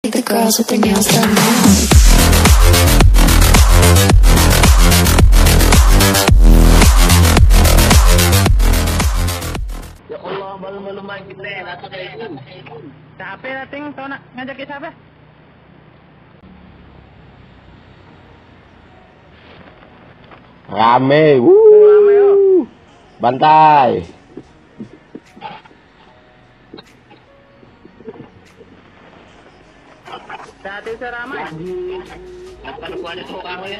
The girls with their nails done now. Ya Allah, malu-malu main kita atau kayak itu. Siapa nating tau nak ngajak ke siapa? Rame, Rame yo. bantai. Dati sa ramai. Apa lu ada seorang ya?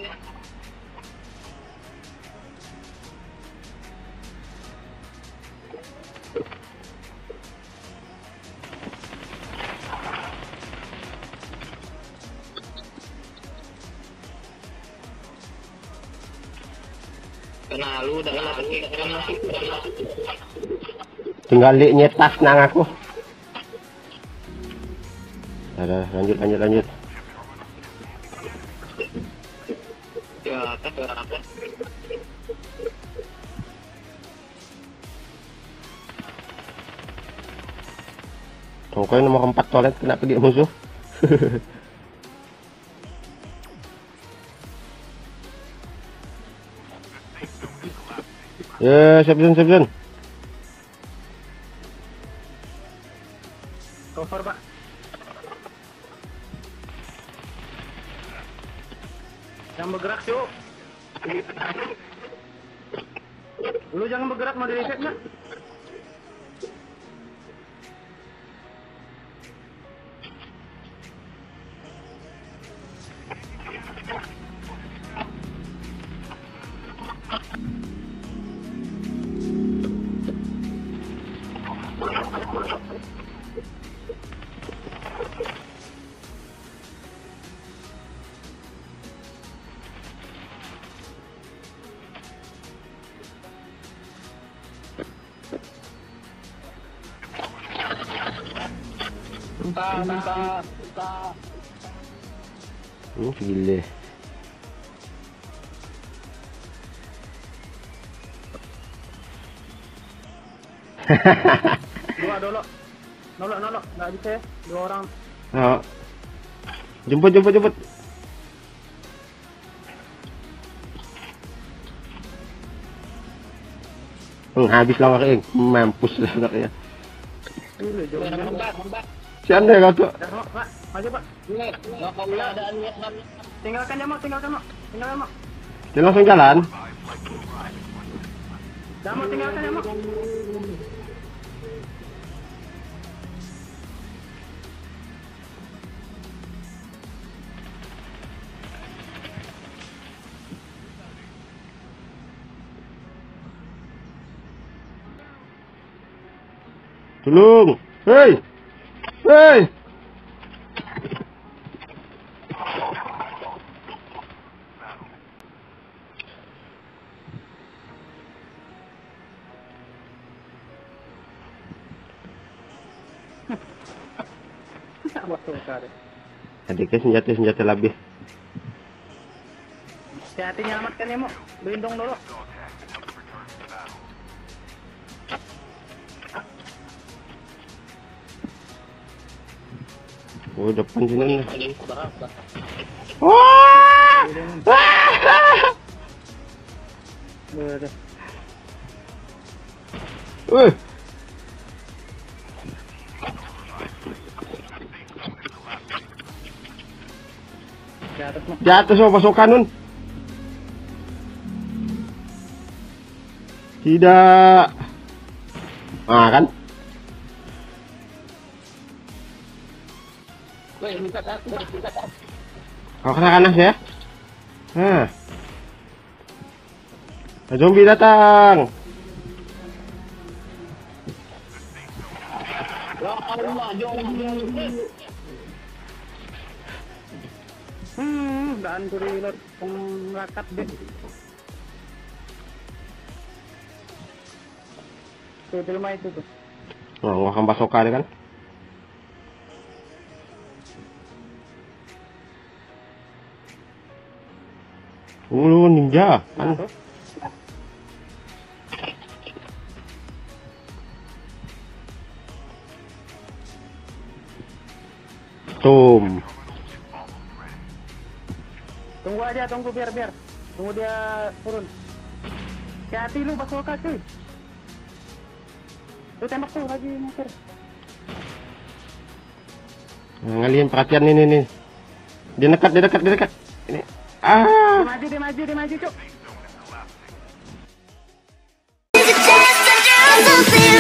Kenal lu dengan lagi Tinggal nyetas nang aku. Ada lanjut. ya atas apa? Pokoknya nomor 4 toilet kena pergi musuh. Ya, siap Zon. Cover pak. Jangan bergerak yuk. Lu jangan bergerak, mau di reset nggak? Bentar. Gile. Dua dulu. Nolok. Nggak bisa ya. Dua orang. Oh. Jemput. Habis lawar mampus lah ya. Dulu jauh. Si anda ya kau. Dah, Pak. Maju, Pak. Nggak mau keadaan lihat Tinggalkan dia, Mak. Tinggalkan, Mak. Dia langsung jalan. Dah, Mak. Tinggalkan dia, Mak. Tolong. Hei. Adiknya senjata lebih. Hati-hati nyelamatkan ya, Mak. Lindung dulu. Oh, depan sini nih. Udah. Di atas, Mak. Di atas mau pasukan nun. Tidak. Ah kan? Kau kena kanas ya? Nah. Zombie datang. Daan ko reload kung rakat deh. Tuh, di rumah itu tuh. Oh, ngakang basoka kan? Ninja. Nah, tuh. Kostum. Tunggu aja, tunggu biar. Tunggu dia turun. Hati lu basoka cuy. Lu tembak tuh lagi motor. Ngalihin perhatian nih. Dia dekat. Ini. Ah. Dia maju, cuk. It's a chance to do something